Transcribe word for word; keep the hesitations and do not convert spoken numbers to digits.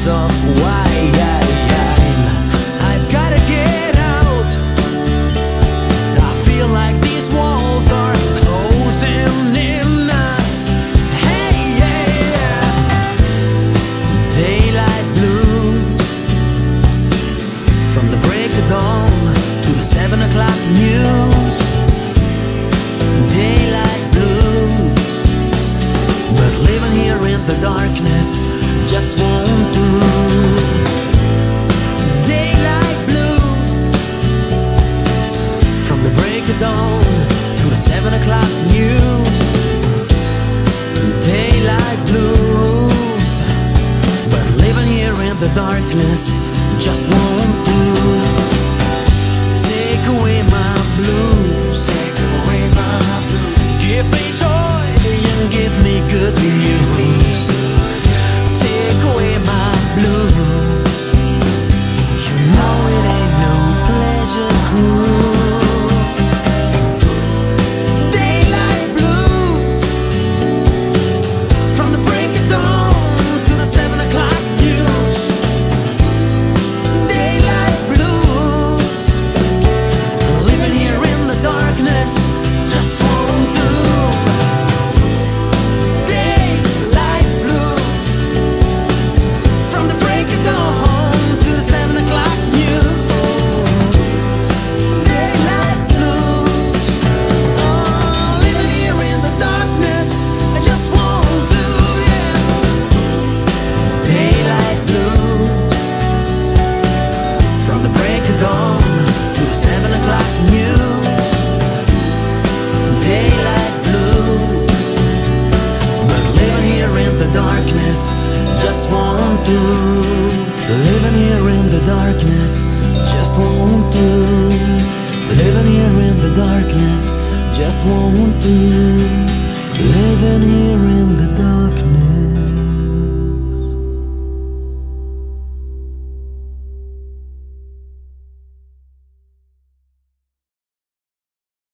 of wine. I've gotta get out. I feel like these walls are closing in. Hey, yeah, yeah. Daylight blues, from the break of dawn to the seven o'clock news. Daylight blues, but living here in the darkness just won't do. Daylight blues, from the break of dawn to the seven o'clock news. Daylight blues, but living here in the darkness just won't do. Take away my blues, take away my blues. Give me joy and give me good news. Take away my blues. You know it ain't no pleasure cruise. Daylight blues, from the break of dawn to the seven o'clock news. Daylight blues, living here in the darkness just won't do. Daylight blues, from the break of dawn to the seven o'clock news. Daylight blues, oh, living here in the darkness I just won't do, yeah. Daylight blues, from the break of dawn to the seven o'clock news. Daylight blues, but living here in the darkness just won't do. Living here in the darkness just won't do. Living here in the darkness just won't do.